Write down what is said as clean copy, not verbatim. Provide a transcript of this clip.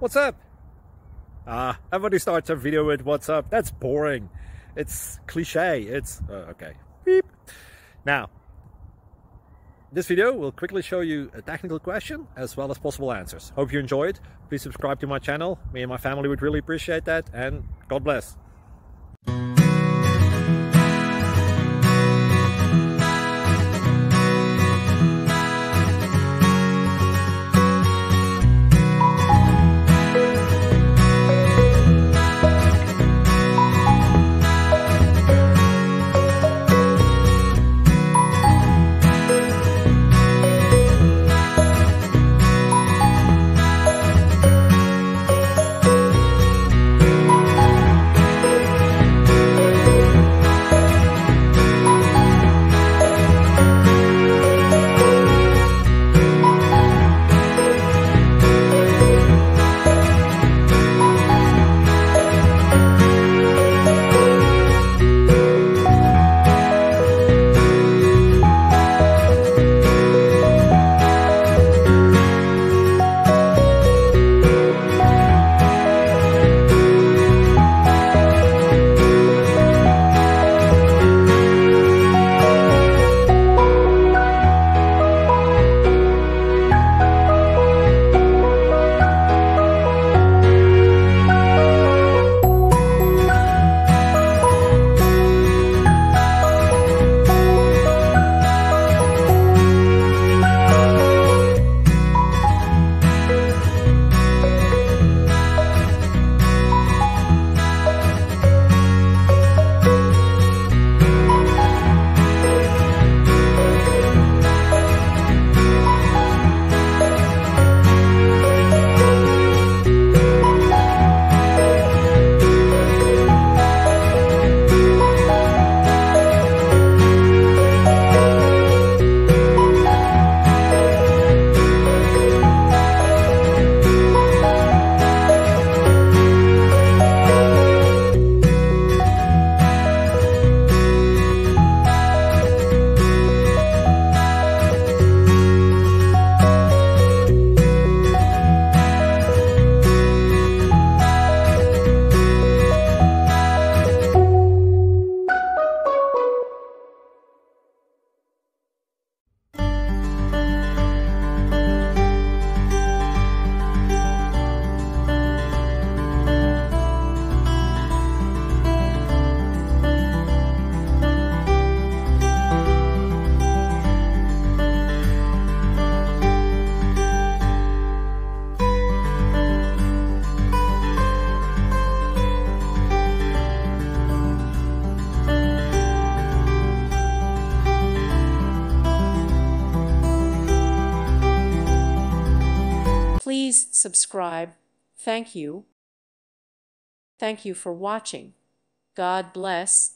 What's up? Everybody starts a video with what's up. That's boring. It's cliche. It's okay. Beep. Now, this video will quickly show you a technical question as well as possible answers. Hope you enjoyed. Please subscribe to my channel. Me and my family would really appreciate that, and God bless. Please subscribe. Thank you. Thank you for watching. God bless.